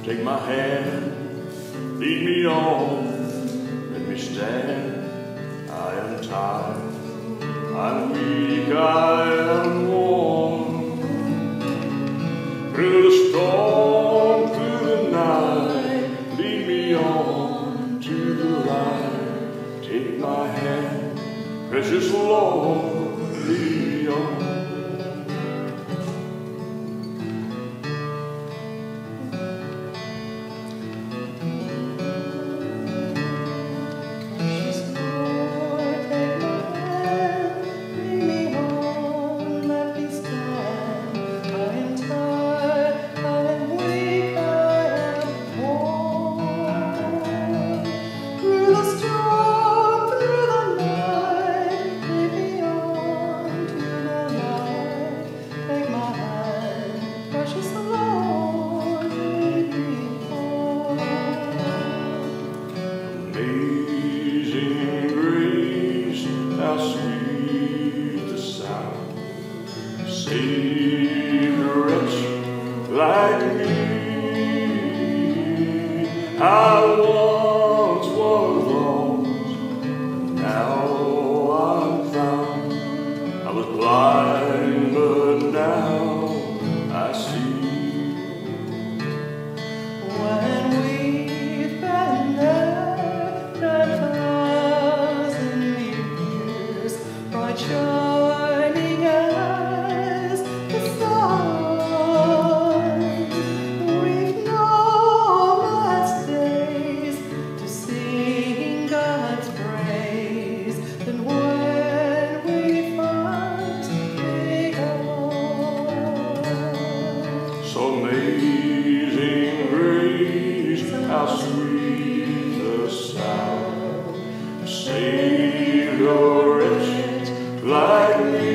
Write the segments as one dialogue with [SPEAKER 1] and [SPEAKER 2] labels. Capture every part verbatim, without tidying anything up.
[SPEAKER 1] Take my hand, lead me on, let me stand. I am tired, I'm weak, I am worn. Through the storm, through the night, lead me on to the light. Take my hand, precious Lord, lead me on. How sweet the sound, saved a wretch like me. I once was lost, now I'm found. I was blind, but now I see.
[SPEAKER 2] When we've been there, there shining as the sun, we've known last days to sing God's praise. Then when we first begun,
[SPEAKER 1] so amazing grace, how sweet the sound, saved a wretch like me.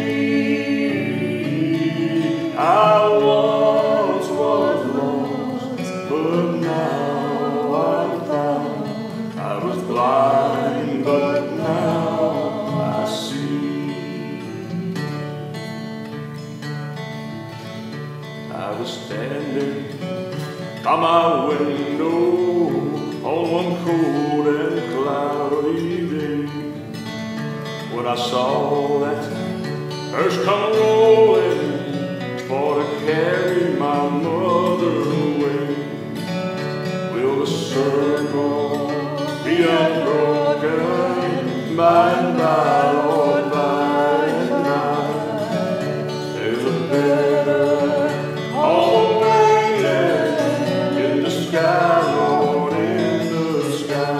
[SPEAKER 1] I once was lost, but now I'm found. I was blind, but now I see. I was standing by my window on one cold and cloudy day, when I saw that hearse come rolling for to carry my mother away. Will the circle be unbroken by and by, Lord, by and by? There's a better home waiting in the sky, Lord, in the sky.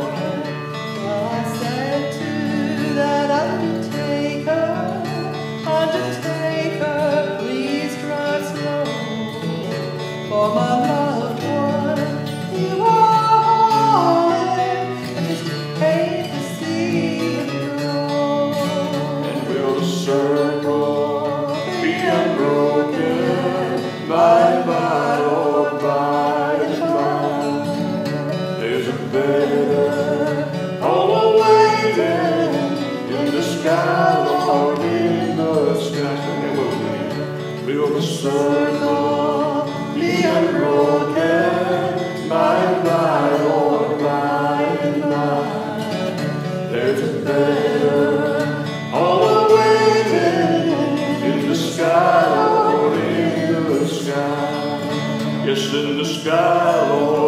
[SPEAKER 2] For my loved one, you are holding, and just hate to see it grow.
[SPEAKER 1] And will the circle be unbroken by and by, Lord, by and by? There's a better home awaiting in the sky, Lord, in the sky. And will the circle be unbroken by and by, Lord, by and by? There's a better home awaiting in the sky, Lord, in the sky. Yes, in the sky, Lord.